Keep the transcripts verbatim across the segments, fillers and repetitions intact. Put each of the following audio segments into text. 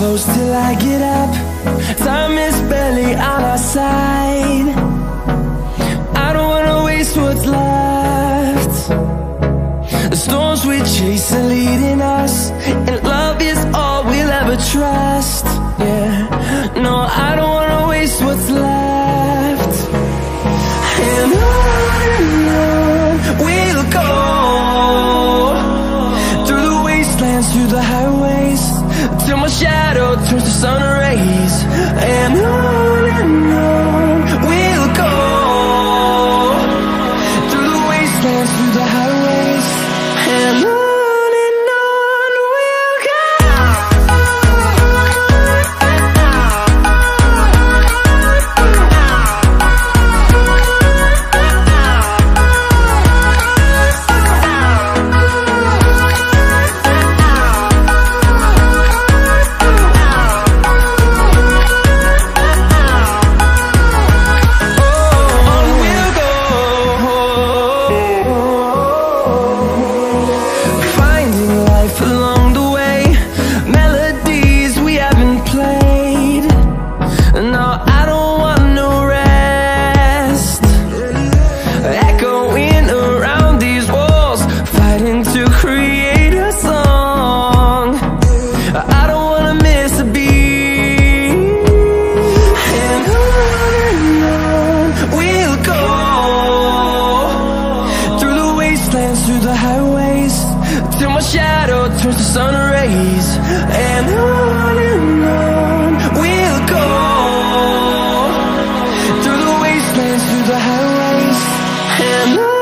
close till I get up. Time is barely on our side. I don't wanna waste what's left. The storms we chase are leading us, and love is all we'll ever trust. Yeah, no, I don't wanna waste what's left. And on and on we'll go, through the wastelands, through the highways, till my shadow turns to sun rays. And on and on we'll go, through the wastelands, through the highways, and on. Through the highways, till my shadow turns to sun rays. And on and on we'll go, through the wastelands, through the highways, and on.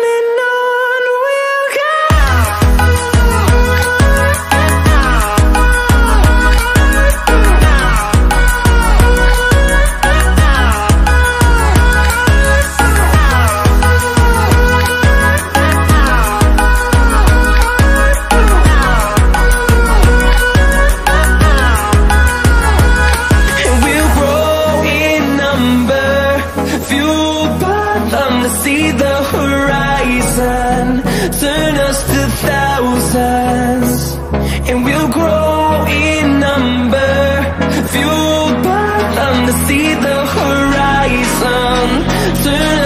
See the horizon, turn us to thousands, and we'll grow in number, fueled by them to see the horizon, turn